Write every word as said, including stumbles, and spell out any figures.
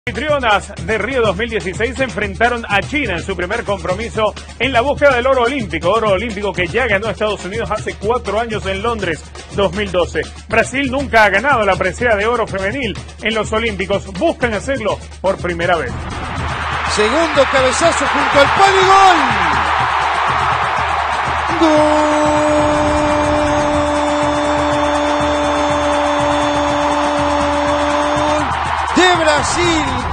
Anfitrionas de Río dos mil dieciséis se enfrentaron a China en su primer compromiso en la búsqueda del oro olímpico, oro olímpico que ya ganó Estados Unidos hace cuatro años en Londres dos mil doce. Brasil nunca ha ganado la presea de oro femenil en los olímpicos, buscan hacerlo por primera vez. Segundo cabezazo junto al palo y gol. Gol de Brasil.